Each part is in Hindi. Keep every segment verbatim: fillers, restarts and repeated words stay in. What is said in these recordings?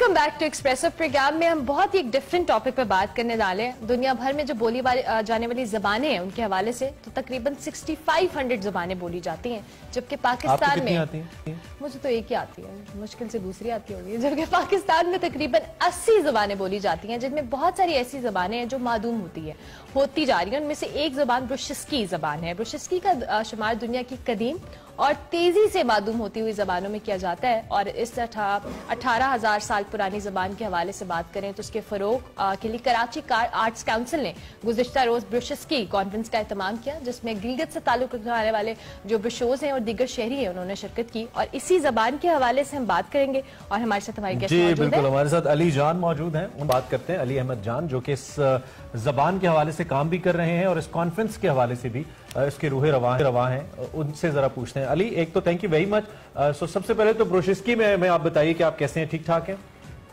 Welcome back to expressive program में हम बहुत ही एक डिफरेंट टॉपिक पे बात करने वाले हैं। दुनिया भर में जो बोली वाली जाने वाली जबानें हैं उनके हवाले से तो तकरीबन सिक्सटी फाइव हंड्रेड जबानें बोली जाती हैं, जबकि पाकिस्तान में आती हैं? मुझे तो एक ही आती है, मुश्किल से दूसरी आती होगी। जबकि पाकिस्तान में तकरीबन अस्सी जबानें बोली जाती हैं, जिनमें बहुत सारी ऐसी जबानें हैं जो मादूम होती है होती जा रही है। उनमें से एक जबान ब्रुशिस्की जबान है। ब्रुशिस्की का शुमार दुनिया की कदीम और तेजी से मादूम होती हुई जबानों में किया जाता है। और इस अठारह हजार साल पुरानी जबान के हवाले से बात करें तो उसके फरोग के लिए कराची आर्ट्स काउंसिल ने गुज़िश्ता रोज ब्रुशिस्की कॉन्फ्रेंस का एहतमाम किया, जिसमें गिलगित से ताल्लुक रखने वाले जो ब्रुशोज हैं और दीगर शहरी हैं उन्होंने शिरकत की। और इसी जबान के हवाले से हम बात करेंगे और हमारे साथ हमारे गेस्ट मौजूद हैं। बिल्कुल, हमारे साथ अली जान मौजूद हैं। हम बात करते हैं अली अहमद जान, जो कि इस जबान के हवाले से काम भी कर रहे हैं और इस कॉन्फ्रेंस के हवाले से भी इसके रूहे रवा रवा हैं। उनसे जरा पूछते हैं। अली, एक तो thank you very much. So सबसे पहले तो ब्रुशिस्की में मैं आप बताइए कि आप कैसे हैं? ठीक ठाक हैं?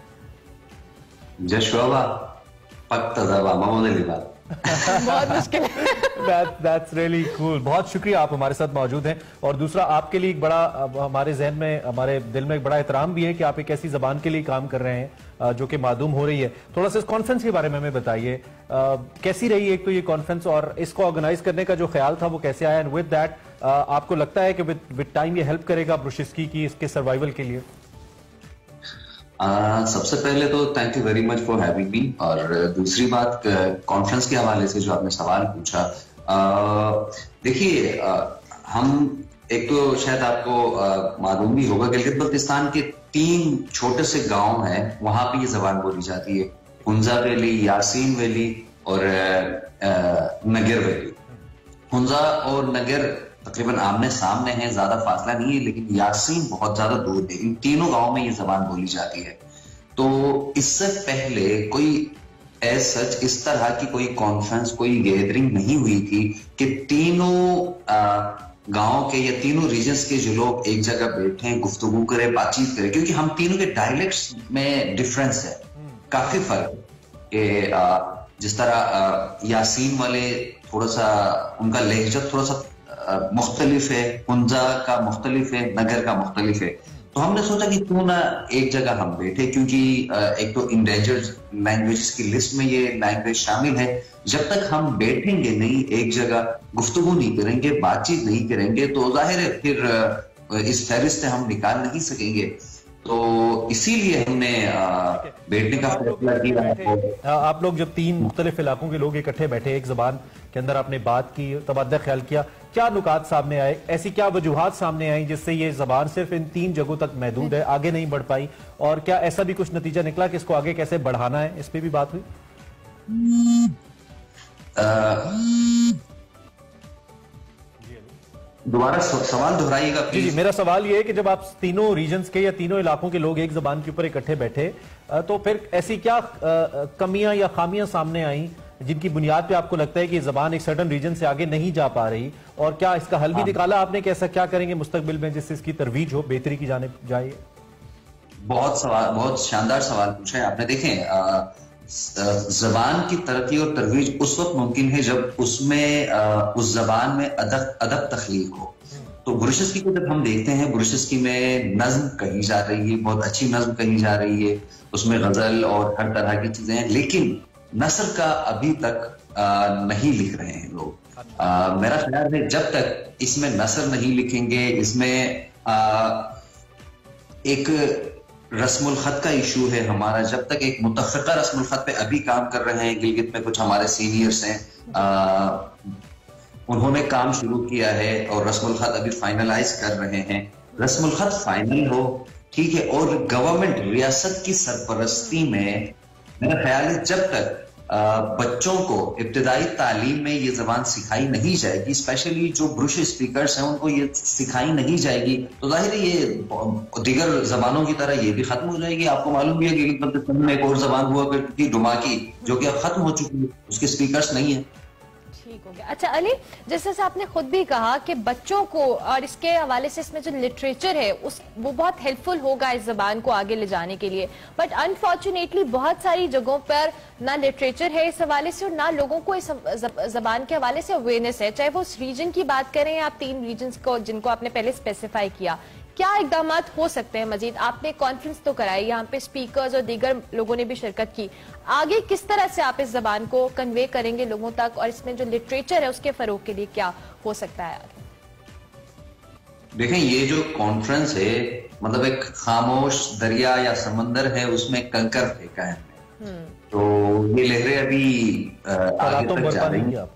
बहुत मुश्किल है। That, that's really cool. बहुत शुक्रिया, आप हमारे साथ मौजूद हैं। और दूसरा, आपके लिए एक बड़ा हमारे जहन में, हमारे दिल में एक बड़ा एहतराम भी है कि आप एक ऐसी जबान के लिए काम कर रहे हैं जो कि मादूम हो रही है। थोड़ा सा इस कॉन्फ्रेंस के बारे में हमें बताइए, कैसी रही एक तो ये कॉन्फ्रेंस और इसको ऑर्गेनाइज करने का जो ख्याल था वो कैसे आया? एंड विद दैट आपको लगता है कि विद टाइम ये हेल्प करेगा ब्रुशिस्की की इसके सर्वाइवल के लिए? Uh, सबसे पहले तो thank you very much for having me. और दूसरी बात, कॉन्फ्रेंस के हवाले से जो आपने सवाल पूछा, uh, देखिए, uh, हम एक तो शायद आपको uh, मालूम भी होगा, गिलगित बल्तिस्तान के तीन छोटे से गांव हैं, वहां पे ये जबान बोली जाती है। हुंजा वैली, यासीन वैली और uh, uh, Nagar valley. Hunza और नगर तकरीबन आमने सामने हैं, ज्यादा फासला नहीं है, लेकिन यासीन बहुत ज्यादा दूर है। इन तीनों गांवों में ये जबान बोली जाती है। तो इससे पहले कोई एज सच इस तरह की कोई कॉन्फ्रेंस, कोई गैदरिंग नहीं हुई थी कि तीनों गांव के या तीनों रीजन्स के जो लोग एक जगह बैठे, गुफ्तगू करें, बातचीत करें, क्योंकि हम तीनों के डायलेक्ट्स में डिफरेंस है, काफी फर्क है। जिस तरह यासीन वाले थोड़ा सा उनका लहजा थोड़ा सा मुख्तलिफ है, हुंजा का मुख्तलिफ है, नगर का मुख्तलिफ है। तो हमने सोचा कि क्यों ना एक जगह हम बैठे, क्योंकि एक तो इंडेंजर्ड लैंग्वेज की लिस्ट में ये लैंग्वेज शामिल है। जब तक हम बैठेंगे नहीं, एक जगह गुफ्तगू नहीं करेंगे, बातचीत नहीं करेंगे, तो जाहिर है फिर इस फहरिस्त से हम निकाल नहीं सकेंगे। तो इसीलिए हमने बैठने का फैसला किया। आप लोग जब तीन मुख्तलिफ इलाकों के लोग इकट्ठे बैठे, एक जबान के अंदर आपने बात की, तबादला ख्याल किया, क्या नुकात सामने आए, ऐसी क्या वजूहात सामने आई जिससे ये जबान सिर्फ इन तीन जगहों तक महदूद है, आगे नहीं बढ़ पाई? और क्या ऐसा भी कुछ नतीजा निकला कि इसको आगे कैसे बढ़ाना है? इस पे भी बात हुई? दोबारा सवाल दोहराइएगा प्लीज। जी, मेरा सवाल ये है कि जब आप तीनों रीजन्स के या तीनों इलाकों के लोग एक जबान के ऊपर इकट्ठे बैठे, तो फिर ऐसी क्या कमियां या खामियां सामने आई जिनकी बुनियाद पे आपको लगता है कि जबान एक सर्टन रीजन से आगे नहीं जा पा रही? और क्या इसका हल भी निकाला आपने कि ऐसा क्या करेंगे मुस्तकबिल में जिससे इसकी तरवीज हो, बेहतरी की जाने जाए? बहुत सवाल, बहुत शानदार सवाल पूछा है आपने। देखें, जबान की तरक्की और तरवीज उस वक्त मुमकिन है जब उसमें उस जबान में अदब अदब तख्लीक हो। तो ब्रुशिस्की को जब हम देखते हैं, ब्रुशिस्की में नज्म कही जा रही है, बहुत अच्छी नज्म कही जा रही है, उसमें गजल और हर तरह की चीजें हैं, लेकिन नसर का अभी तक आ, नहीं लिख रहे हैं लोग। आ, मेरा ख्याल है जब तक इसमें नसर नहीं लिखेंगे, इसमें आ, एक रस्मुल खत का इशू है हमारा, जब तक एक मुतफ़िक़ा रस्मुल खत पे अभी काम कर रहे हैं। गिलगित में कुछ हमारे सीनियर्स हैं, उन्होंने काम शुरू किया है और रस्मुल खत अभी फाइनलाइज कर रहे हैं। रस्मुल खत फाइनल हो, ठीक है, और गवर्नमेंट रियासत की सरपरस्ती में मेरा ख्याल है जब तक आ, बच्चों को इब्तिदाई तालीम में ये जबान सिखाई नहीं जाएगी, स्पेशली जो ब्रुश स्पीकर्स हैं उनको ये सिखाई नहीं जाएगी, तो जाहिर है ये दीगर जबानों की तरह ये भी खत्म हो जाएगी। आपको मालूम भी है कि बल्तिस्तान में एक और जबान हुआ करती थी, डुमाकी, जो कि अब खत्म हो चुकी है, उसके स्पीकर्स नहीं है। ठीक हो गया। अच्छा अली, जैसे आपने खुद भी कहा कि बच्चों को और इसके हवाले से इसमें जो लिटरेचर है उस वो बहुत हेल्पफुल होगा इस जबान को आगे ले जाने के लिए, बट अनफॉर्चुनेटली बहुत सारी जगहों पर ना लिटरेचर है इस हवाले से और ना लोगों को इस जबान के हवाले से अवेयरनेस है। चाहे वो उस रीजन की बात करें, आप तीन रीजन को जिनको आपने पहले स्पेसिफाई किया, क्या इकदाम हो सकते हैं मजीद? आपने कॉन्फ्रेंस तो कराई, यहाँ पे स्पीकर्स और दीगर लोगों ने भी शिरकत की, आगे किस तरह से आप इस जबान को कन्वे करेंगे लोगों तक, और इसमें जो लिटरेचर है उसके फरोग के लिए क्या हो सकता है आगे? देखें, ये जो कॉन्फ्रेंस है मतलब एक खामोश दरिया या समंदर है, उसमें कंकर फेंका है हमने, तो ये लहरें अभी आगे तक जा रही हैं।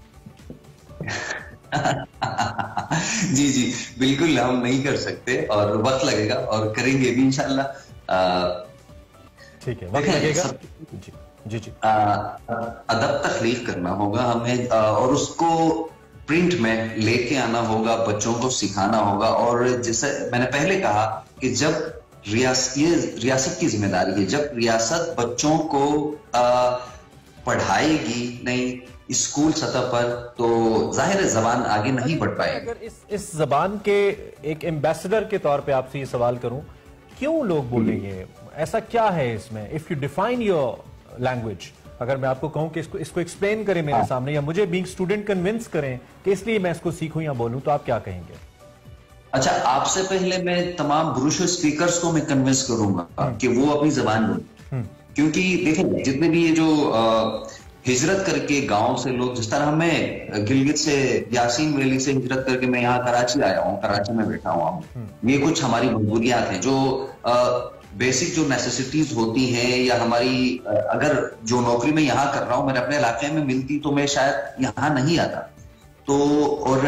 जी जी बिल्कुल, हम नहीं कर सकते और वक्त लगेगा और करेंगे भी इंशाल्लाह। ठीक है, वक्त लगेगा। जी जी जी अदब तख्लीक करना होगा हमें और उसको प्रिंट में लेके आना होगा, बच्चों को सिखाना होगा। और जैसे मैंने पहले कहा कि जब रियासत रियासत की जिम्मेदारी है, जब रियासत बच्चों को आ, पढ़ाएगी नहीं स्कूल सतह पर, तो जाहिर है जबान आगे नहीं बढ़ पाएगी। अगर इस इस जबान के एक एम्बेसडर के तौर पे आपसे ये सवाल करूं, क्यों लोग बोलेंगे, ऐसा क्या है इसमें? If you define your language, अगर मैं आपको कहूं कि इसको इसको एक्सप्लेन करें मेरे सामने, या मुझे बीइंग स्टूडेंट कन्विंस करें कि इसलिए मैं इसको सीखूं या बोलूं, तो आप क्या कहेंगे? अच्छा, आपसे पहले मैं तमाम ब्रुश स्पीकर्स को मैं कन्विंस करूंगा कि वो अपनी जबान बोलें, क्योंकि देखें जितने भी ये जो हिजरत करके गांव से लोग, जिस तरह मैं गिलगित से यासीन वैली से हिजरत करके मैं यहाँ कराची आया हूँ, कराची में बैठा हुआ हूँ, ये कुछ हमारी मजबूरियात हैं जो आ, बेसिक जो नेसेसिटीज होती हैं, या हमारी अगर जो नौकरी मैं यहाँ कर रहा हूँ मेरे अपने इलाके में मिलती तो मैं शायद यहाँ नहीं आता। तो और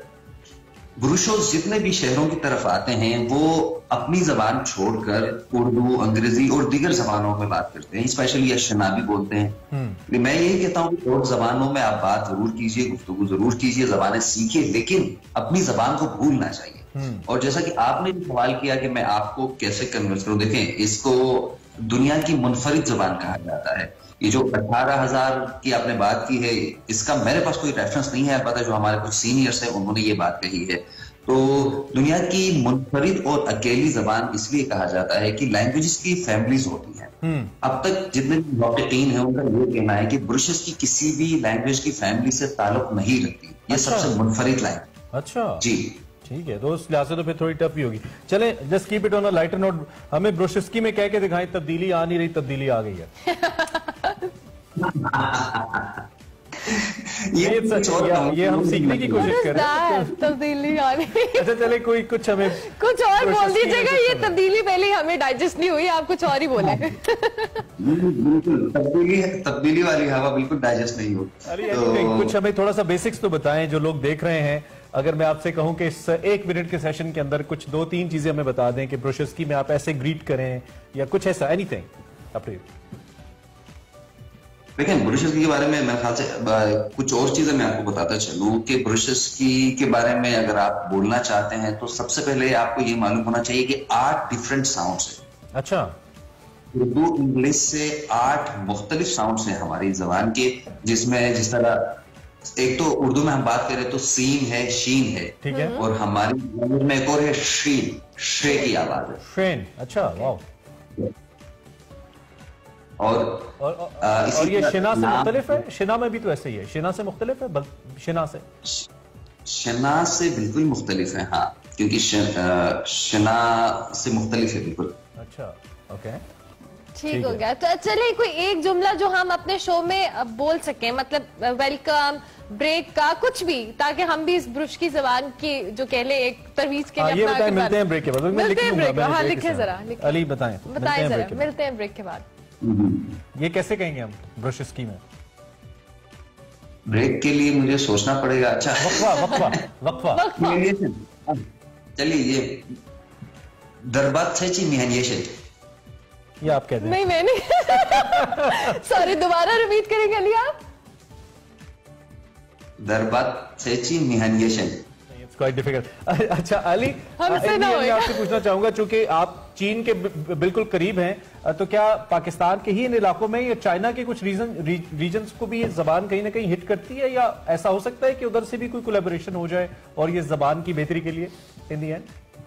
ब्रुशोस जितने भी शहरों की तरफ आते हैं वो अपनी जबान छोड़कर उर्दू, अंग्रेजी और दीगर जबानों में बात करते हैं, स्पेशली अशनाबी बोलते हैं। मैं यही कहता हूँ कि और जबानों में आप बात जरूर कीजिए, गुफ्तगू जरूर कीजिए, जबानें सीखिए, लेकिन अपनी जबान को भूलना चाहिए। और जैसा कि आपने सवाल किया कि मैं आपको कैसे कन्विंस करूं, देखें इसको दुनिया की मुनफरिद जबान कहा जाता है। ये जो अठारह हजार की आपने बात की है, इसका मेरे पास कोई रेफरेंस नहीं है, पता जो हमारे कुछ सीनियर्स हैं उन्होंने ये बात कही है। तो दुनिया की मुनफरिद और अकेली जबान इसलिए कहा जाता है कि लैंग्वेजेस की फैमिलीज होती हैं। अब तक जितने मुहक्किकीन हैं उनका ये कहना है कि ब्रुशेस की किसी भी लैंग्वेज की फैमिली से ताल्लुक नहीं रखती, ये अच्छा। सबसे मुनफरिद लैंग्वेज। अच्छा जी, ठीक है, तो उस लिहाज से तो फिर थोड़ी टफ ही होगी। चले, just keep it on a lighter note. हमें ब्रोशस्की में कह के दिखाएं, तब्दीली आ नहीं रही, तब्दीली आ गई है। ये, ये, ये हम सीखने की कोशिश कर रहे हैं, तब्दीली आ रही। अच्छा चले, कोई कुछ हमें कुछ और बोल दीजिएगा, ये तब्दीली पहले हमें डाइजेस्ट नहीं हुई, आप कुछ और ही बोले। बिल्कुल तब्दीली तब्दीली वाली हवा बिल्कुल डाइजेस्ट नहीं होती। अरे तो... कुछ हमें थोड़ा सा बेसिक्स तो बताएं जो लोग देख रहे हैं। अगर मैं आपसे कहूं कि इस एक मिनट के सेशन के अंदर कुछ दो तीन चीजें हमें बता दें कि ब्रोशस्की में आप ऐसे ग्रीट करें या कुछ ऐसा, एनीथिंग अपने। देखिए, ब्रुशस्की के बारे में मेरे ख्याल से कुछ और चीजें मैं आपको बताता चलूं कि ब्रुशस्की के बारे में अगर आप बोलना चाहते हैं तो सबसे पहले आपको ये मालूम होना चाहिए कि आठ डिफरेंट साउंड्स हैं। अच्छा, उर्दू इंग्लिश से आठ मुख्तलिफ साउंड्स हैं हमारी जबान के, जिसमें जिस तरह एक तो उर्दू में हम बात करें तो सीन है, शीन है, ठीक है, और हमारी लैंग्वेज में एक और है शीन, शे की आवाज है, शेन। अच्छा, वाह। और और, और, और ये शिना से मुख्तलिफ है? शिना में भी तो ऐसे ही है, शिना से मुख्तलिफ है? शिना से शिना से बिल्कुल मुख्तलिफ है, हाँ, क्योंकि शिना से मुख्तलिफ है बिल्कुल। अच्छा, ओके, ठीक हो गया। तो चलिए कोई एक जुमला जो हम अपने शो में बोल सकें, मतलब वेलकम, ब्रेक का, कुछ भी, ताकि हम भी इस ब्रुश की जबान की जो कह ले एक तरवीज के लिए ये बताएं। मिलते हैं ब्रेक के बाद। मिलते हैं ब्रेक, हाँ लिखे जरा, अली बताएं बताएं जरा, मिलते हैं ब्रेक के बाद। ये कैसे कहेंगे हम ब्रुशस्की में? ब्रेक के लिए मुझे सोचना पड़ेगा। अच्छा, वक्फा वक्फा वक्फा चलिए, ये दरबात से मिहानियेशन, ये आप कहते हैं? नहीं, मैं नहीं। सॉरी, दोबारा रिपीट करेंगे अली आप? दरबात से मिहानियेशन। Quite difficult. अच्छा अली, हमसे ना मैं आपसे पूछना चाहूंगा, चूंकि आप चीन के बिल्कुल करीब हैं, तो क्या पाकिस्तान के ही इन इलाकों में या चाइना के कुछ रीजन रीजन्स को भी ये जबान कहीं ना कहीं हिट करती है, या ऐसा हो सकता है कि उधर से भी कोई कोलैबोरेशन हो जाए और ये जबान की बेहतरी के लिए इन दी एंड?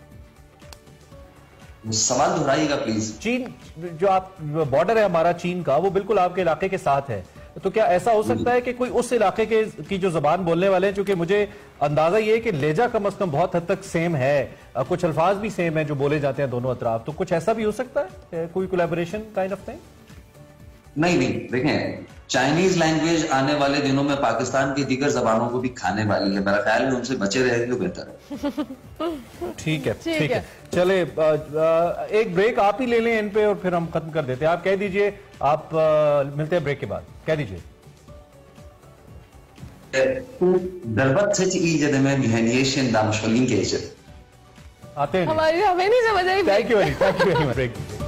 सवाल दोहराइएगा प्लीज। चीन, जो आप बॉर्डर है हमारा चीन का, वो बिल्कुल आपके इलाके के साथ है, तो क्या ऐसा हो सकता है कि कोई उस इलाके के की जो जबान बोलने वाले हैं, क्योंकि मुझे अंदाजा ये है कि लहजा कम अज कम बहुत हद तक सेम है, कुछ अल्फाज भी सेम है जो बोले जाते हैं दोनों अतराफ, तो कुछ ऐसा भी हो सकता है, कोई कोलैबोरेशन काइंड ऑफ थिंग? नहीं नहीं, देखें, चाइनीज लैंग्वेज आने वाले दिनों में पाकिस्तान की दीगर जबानों को भी खाने वाली है। मेरा ख्याल है उनसे बचे रहे तो बेहतर है। ठीक है, ठीक है, चले एक ब्रेक आप ही ले लें इन पे और फिर हम खत्म कर देते हैं। आप कह दीजिए, आप आ, मिलते हैं ब्रेक के बाद, कह दीजिए। आते हैं, हमारी हमें नहीं समझ आई। Thank you very thank you very much.